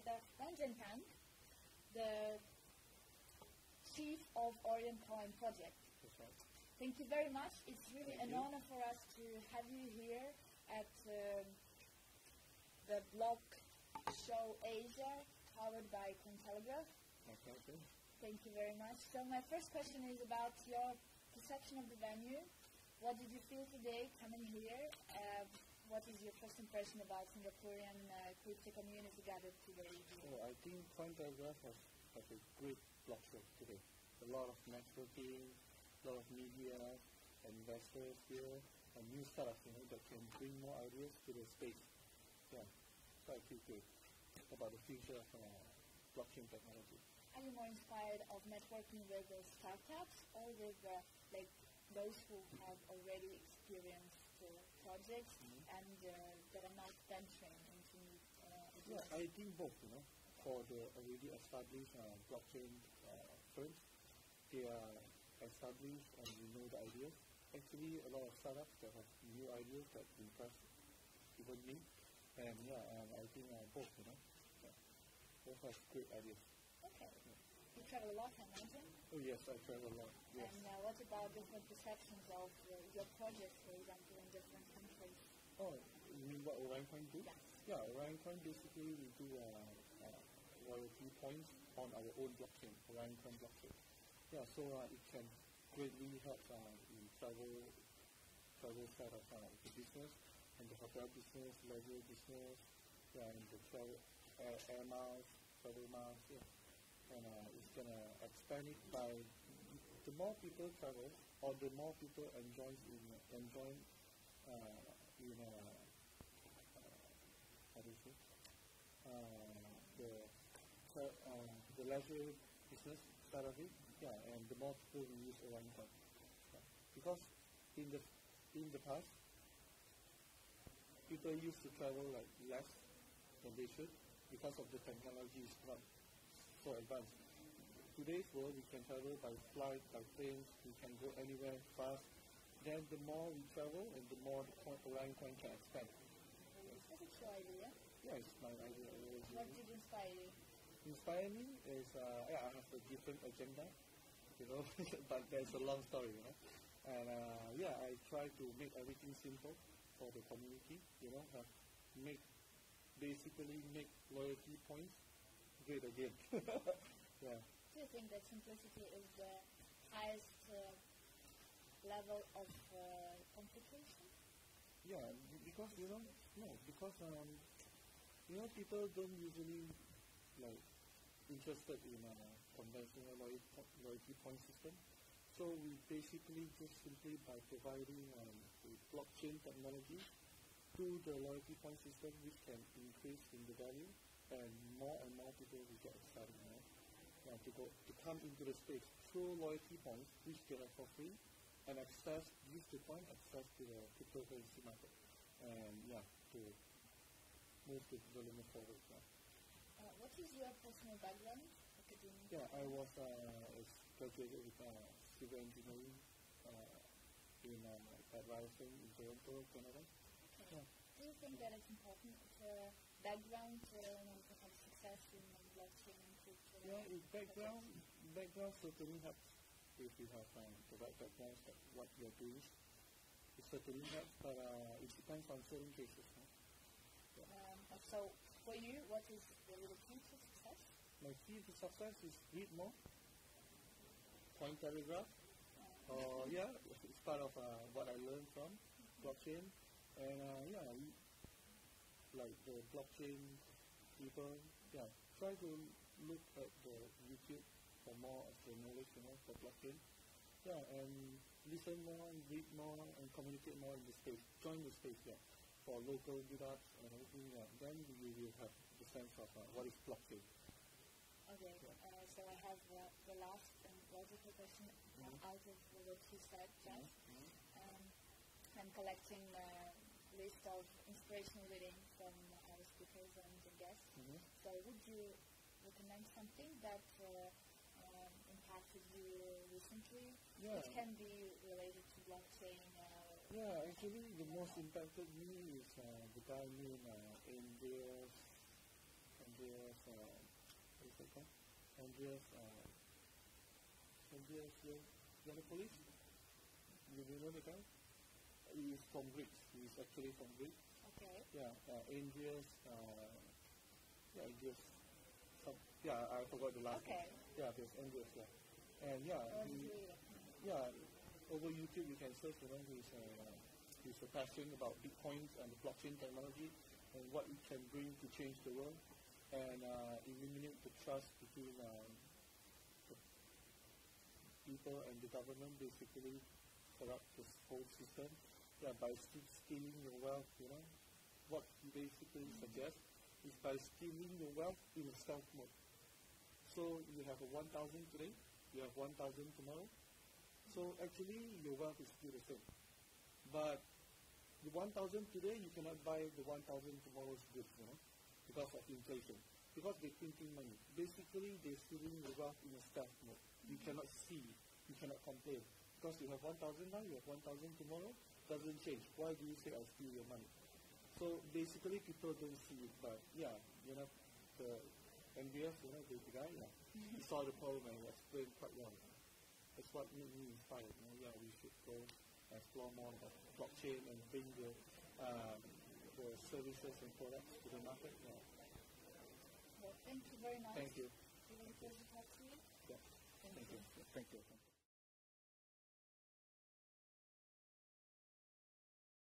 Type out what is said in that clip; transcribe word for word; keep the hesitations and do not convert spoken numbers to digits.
Mister Ranjan Kang, the Chief of Orient Coin Project. That's right. Thank you very much. It's really Thank an you. honor for us to have you here at um, the blog show Asia, powered by Cointelegraph. Okay, okay. Thank you very much. So my first question is about your perception of the venue. What did you feel today coming here? Uh, what is your first impression about Singaporean uh, crypto community gathered today here? So I think Cointelegraph has, has a great blog show today. A lot of networking, a lot of media, investors here, and new startups, you know, that can bring more ideas to the space. Yeah, so I feel good about the future of uh, blockchain technology. Are you more inspired of networking with the startups or with uh, like those who have already experienced uh, projects Mhm. and uh, that are not venturing into new uh, Yeah, ideas? I think both, you know, for the already established uh, blockchain uh, firms, they are established and we know the ideas. Actually, a lot of startups that have new ideas that impress even me. And yeah, and I think uh, both, you know, yeah, both have great ideas. Okay. You travel a lot, I imagine. Oh yes, I travel a lot. Yes. And uh, what about different perceptions of uh, your projects, for example, in different countries? Oh, you mean what OrangeCoin do? Yes. Yeah, OrangeCoin basically we do uh, uh, royalty points on our own blockchain, OrangeCoin blockchain. Yeah, so uh, it can greatly help uh, in travel, travel side of uh, the business, and the hotel business, leisure business, yeah, and the travel, air, air miles, travel miles, yeah. And uh, it's gonna expand it by the more people travel, or the more people enjoy in enjoy uh, in uh, uh, how do you say uh, the tra- uh, the leisure business side of it, yeah, and the more people will use OrangeCoin. Yeah. Because in the in the past, people used to travel like less than they should because of the technology is not so advanced. Today's world, we can travel by flight, by planes, we can go anywhere fast. Then the more we travel, and the more the coin, OrangeCoin can expand. Is it your idea? Yeah, it's my idea. What did inspire you? Inspire me is, uh, yeah, I have a different agenda, you know, but there's a long story, you know. And uh, yeah, I try to make everything simple for the community, you know, have make basically make loyalty points great again. Yeah. Do you think that simplicity is the highest uh, level of uh, complication? Yeah, b- because you know, no, because um, you know, people don't usually like interested in a conventional loyalty, po- loyalty point system. So we basically just simply by providing um, a blockchain technology to the loyalty point system, which can increase in the value, and more and more people will get excited, you know, uh, to go to come into the space through loyalty points, which they are for free, and access use the point access to the cryptocurrency market, and yeah, to move the development forward. Yeah. Uh, what is your personal background? Academic? Yeah, I was uh, a graduated with uh, civil engineering uh, in uh, at Ryerson in Toronto, Canada. Okay. Yeah. Do you think that it's important for background uh, in order to have success in uh, blockchain and crypto? Yeah, it background background certainly helps if you have um, the right background that what you're doing. It certainly helps, but uh, it depends on certain cases. Huh? Um, so for you, what is the real key to success? My key to success is read more, Cointelegraph, Uh, or yeah, it's part of uh, what I learned from blockchain, and uh, yeah, we, like the blockchain people, yeah, try to look at the YouTube for more of the knowledge, you know, for blockchain. Yeah, and listen more, read more, and communicate more in the space. Join the space, yeah, for local meetups and everything. Yeah, then you will have the sense of uh, what is blockchain. Okay, uh, so I have uh, the last and logical question uh, Mhm. out of what you said just. Mhm. Um, I'm collecting a list of inspirational reading from our speakers and the guests. Mhm. So would you recommend something that uh, um, impacted you recently? Yeah. It can be related to blockchain. Uh, Yeah, actually, the most impacted me is uh, the guy named uh, Andreas Andreas, uh, what is it called? Andreas, uh, Andreas Yiannopoulos. You remember the guy? He is from Greece. He is actually from Greece. Okay. Yeah, uh, Andreas, uh, yeah, Andreas, some, yeah, I forgot the last okay. name. Yeah, there's Andreas, yeah. And yeah, he, yeah, over YouTube you can search, you know, he's, uh, he's a passion about Bitcoins and the blockchain technology and what it can bring to change the world and uh, eliminate the trust between um, the people and the government, basically corrupt this whole system. Yeah, by st- stealing your wealth, you know. What he basically mm-hmm. suggests is by stealing your wealth in a stealth mode. So you have a one thousand today, you have one thousand tomorrow. So actually your wealth is still the same. But the one thousand today, you cannot buy the one thousand tomorrow's goods, you know, because of inflation. Because they're printing money. Basically, they're stealing your wealth in a stealth mode. You cannot see, you cannot complain. Because you have one thousand now, you have one thousand tomorrow, doesn't change. Why do you say I steal your money? So basically, people don't see it, but yeah, you know, the M B S, you know, the, the guy, yeah, he saw the problem and he explained quite well. That's what made me inspired. You know, yeah, we should go explore more about blockchain and bring the, um, the services and products to the market. Yeah. Well, thank you very much. Thank you. It was a pleasure to talk to you. Yeah. Thank, Thank you. you. Thank you. Thank you.